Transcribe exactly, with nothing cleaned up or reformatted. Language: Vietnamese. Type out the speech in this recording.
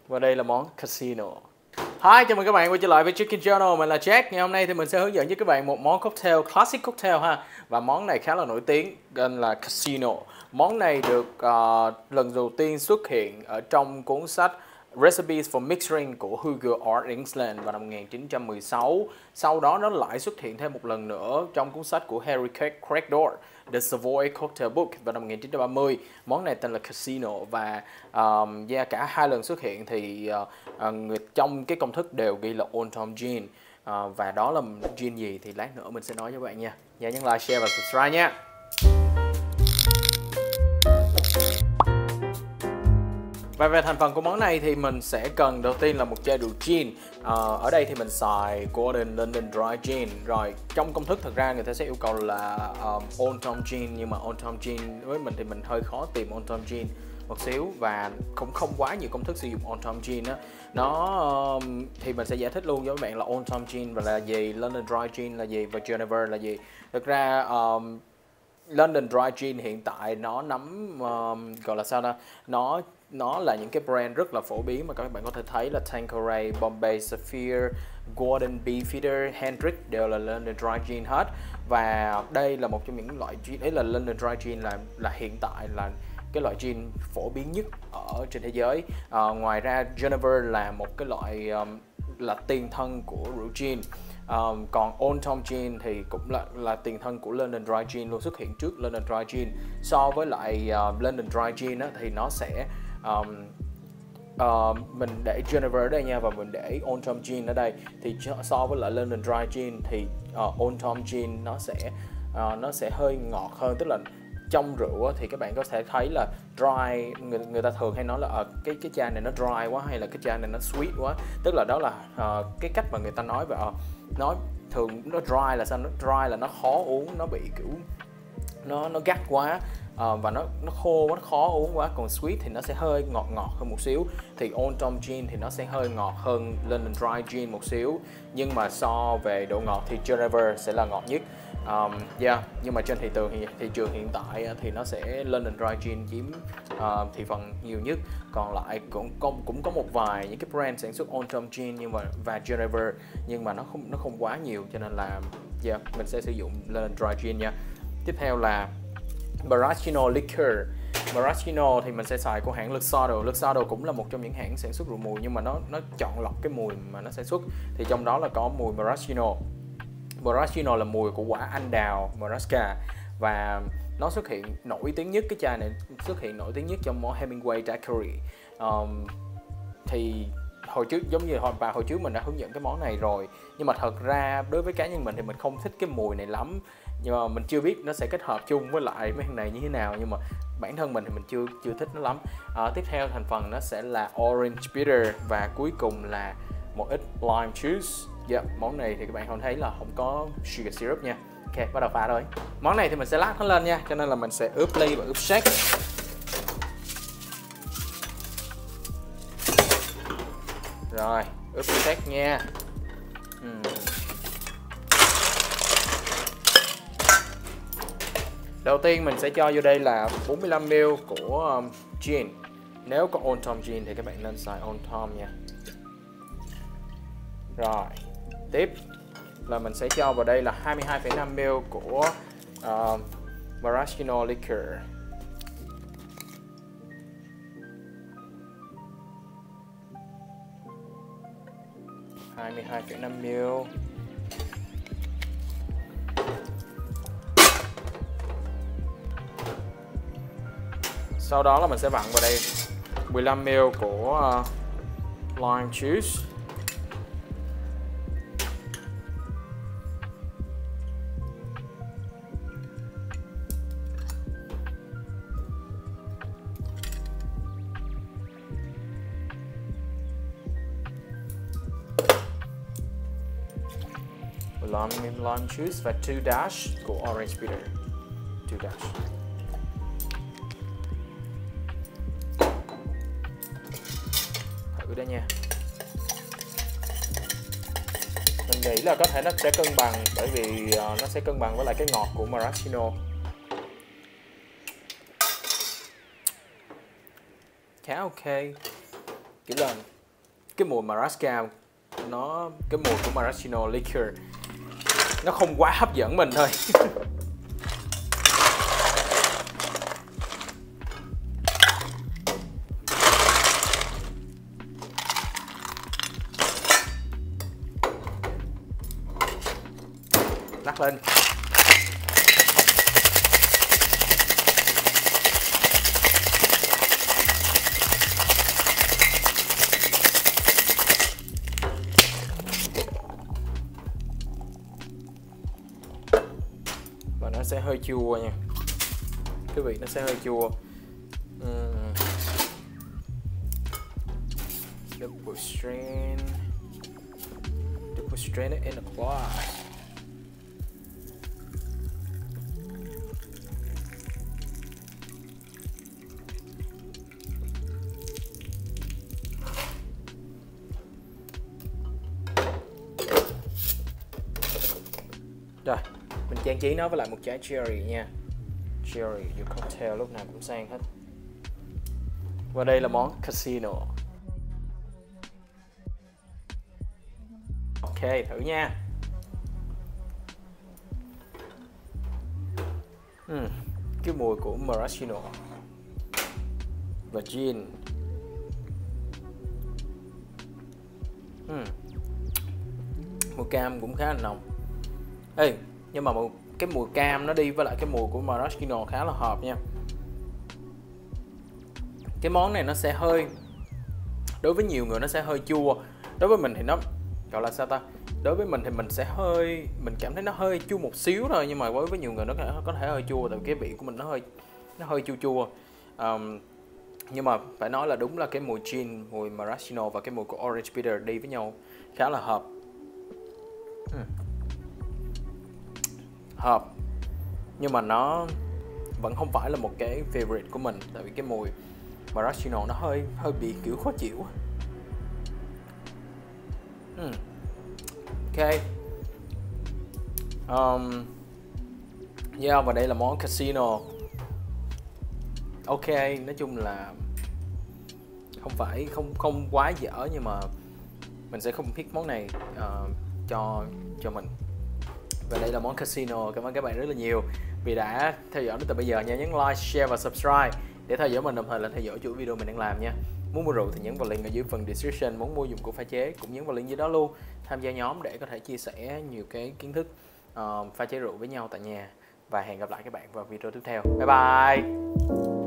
Và đây là món Casino. Hi, chào mừng các bạn quay trở lại với Chicken Journal. Mình là Jack. Ngày hôm nay thì mình sẽ hướng dẫn với các bạn một món cocktail, classic cocktail ha. Và món này khá là nổi tiếng, tên là Casino. Món này được uh, lần đầu tiên xuất hiện ở trong cuốn sách Recipes for Mixed Drink của Hugo R. England vào năm một nghìn chín trăm mười sáu. Sau đó nó lại xuất hiện thêm một lần nữa trong cuốn sách của Harry Craigdore, The Savoy Cocktail Book vào năm một nghìn chín trăm ba mươi. Món này tên là Casino và um, yeah, cả hai lần xuất hiện thì uh, uh, người, trong cái công thức đều ghi là Old Tom Gin. Uh, và đó là gin gì thì lát nữa mình sẽ nói cho các bạn nha. Nhớ nhấn like, share và subscribe nha. Và về thành phần của món này thì mình sẽ cần đầu tiên là một chai rượu gin. à, Ở đây thì mình xài Gordon London Dry Gin. Rồi trong công thức thật ra người ta sẽ yêu cầu là um, Old Tom Gin. Nhưng mà Old Tom Gin với mình thì mình hơi khó tìm Old Tom Gin một xíu. Và cũng không quá nhiều công thức sử dụng Old Tom Gin á. Nó um, thì mình sẽ giải thích luôn với các bạn là Old Tom Gin và là gì, London Dry Gin là gì và Genever là gì. Thực ra um, London Dry Gin hiện tại nó nắm um, gọi là sao ta, nó nó là những cái brand rất là phổ biến mà các bạn có thể thấy là Tanqueray, Bombay Sapphire, Gordon Beefeater, Hendrick đều là London Dry Gin hết. Và đây là một trong những loại gin, ấy là London Dry Gin là là hiện tại là cái loại gin phổ biến nhất ở trên thế giới. À, ngoài ra Genever là một cái loại um, là tiền thân của rượu gin. Um, còn Old Tom Gin thì cũng là là tiền thân của London Dry Gin, luôn xuất hiện trước London Dry Gin. So với lại uh, London Dry Gin á, thì nó sẽ um, uh, mình để Genever ở đây nha, và mình để Old Tom Gin ở đây. Thì so với lại London Dry Gin thì uh, Old Tom Gin nó sẽ uh, nó sẽ hơi ngọt hơn, tức là trong rượu thì các bạn có thể thấy là dry, người, người ta thường hay nói là uh, cái cái chai này nó dry quá hay là cái chai này nó sweet quá, tức là đó là uh, cái cách mà người ta nói về uh, nói thường nó dry là sao, nó dry là nó khó uống, nó bị kiểu nó nó gắt quá uh, và nó nó khô quá, nó khó uống quá. Còn sweet thì nó sẽ hơi ngọt ngọt hơn một xíu. Thì Old Tom Gin thì nó sẽ hơi ngọt hơn London Dry Gin một xíu, nhưng mà so về độ ngọt thì Genever sẽ là ngọt nhất. Um, yeah, nhưng mà trên thị trường thì thị trường hiện tại thì nó sẽ London Dry Gin chiếm uh, thị phần nhiều nhất. Còn lại cũng cũng cũng có một vài những cái brand sản xuất Old Tom Gin nhưng mà và Genever, nhưng mà nó không nó không quá nhiều, cho nên là yeah, mình sẽ sử dụng London Dry Gin nha. Tiếp theo là Maraschino Liqueur. Maraschino thì mình sẽ xài của hãng Luxardo. Luxardo cũng là một trong những hãng sản xuất rượu mùi, nhưng mà nó nó chọn lọc cái mùi mà nó sản xuất, thì trong đó là có mùi Maraschino. Maraschino là mùi của quả anh đào Marasca, và nó xuất hiện nổi tiếng nhất, cái chai này xuất hiện nổi tiếng nhất trong món Hemingway Daiquiri. Um, thì hồi trước giống như hồi và hồi trước mình đã hướng dẫn cái món này rồi, nhưng mà thật ra đối với cá nhân mình thì mình không thích cái mùi này lắm, nhưng mà mình chưa biết nó sẽ kết hợp chung với lại mấy thằng này như thế nào, nhưng mà bản thân mình thì mình chưa chưa thích nó lắm. À, tiếp theo thành phần nó sẽ là orange bitter và cuối cùng là một ít lime juice. Yeah, món này thì các bạn không thấy là không có sugar syrup nha. Ok, bắt đầu pha thôi. Món này thì mình sẽ lát nó lên nha, cho nên là mình sẽ ướp ly và ướp shake. Rồi, ướp shake nha. uhm. Đầu tiên mình sẽ cho vô đây là bốn mươi lăm mi li lít của um, gin. Nếu có Old Tom Gin thì các bạn nên xài Old Tom nha. Rồi, tiếp là mình sẽ cho vào đây là hai mươi hai phẩy năm mi li lít của uh, Maraschino Liqueur. hai mươi hai phẩy năm mi li lít. Sau đó là mình sẽ vặn vào đây mười lăm mi li lít của uh, lime juice. Lime, lime juice và two dash của orange bitter. two dash. Thử đây nha. Mình nghĩ là có thể nó sẽ cân bằng, bởi vì uh, nó sẽ cân bằng với lại cái ngọt của Maraschino. Khá ok. Kiểu là cái mùi Maraschino nó cái mùi của Maraschino liqueur nó không quá hấp dẫn mình thôi. Lắc lên. Và nó sẽ hơi chua nha, cái vị nó sẽ hơi chua. uhm. Double strain, double strain it in a glass. Rồi, mình trang trí nó với lại một trái cherry nha. Cherry, your cocktail lúc nào cũng sang hết. Và đây là món Casino. Ok, thử nha. uhm, Cái mùi của Maraschino và gin. uhm. Mùi cam cũng khá là nồng. Ê, nhưng mà một cái mùi cam nó đi với lại cái mùi của Maraschino khá là hợp nha. Cái món này nó sẽ hơi, đối với nhiều người nó sẽ hơi chua. Đối với mình thì nó gọi là sao ta? Đối với mình thì mình sẽ hơi, mình cảm thấy nó hơi chua một xíu thôi, nhưng mà đối với nhiều người nó có thể hơi chua, tại vì cái vị của mình nó hơi nó hơi chua chua. Um, nhưng mà phải nói là đúng là cái mùi gin, mùi Maraschino và cái mùi của orange bitter đi với nhau khá là hợp. uhm. Hợp nhưng mà nó vẫn không phải là một cái favorite của mình, tại vì cái mùi Maraschino nó hơi hơi bị kiểu khó chịu. uhm. Ok. um, yeah, và đây là món Casino. Ok, nói chung là không phải không không quá dở, nhưng mà mình sẽ không pick món này uh, cho cho mình. Và đây là món Casino. Cảm ơn các bạn rất là nhiều vì đã theo dõi đến từ bây giờ nha. Nhấn like, share và subscribe để theo dõi mình, đồng thời là theo dõi chuỗi video mình đang làm nha. Muốn mua rượu thì nhấn vào link ở dưới phần description. Muốn mua dụng cụ pha chế cũng nhấn vào link dưới đó luôn. Tham gia nhóm để có thể chia sẻ nhiều cái kiến thức uh, pha chế rượu với nhau tại nhà. Và hẹn gặp lại các bạn vào video tiếp theo. Bye bye.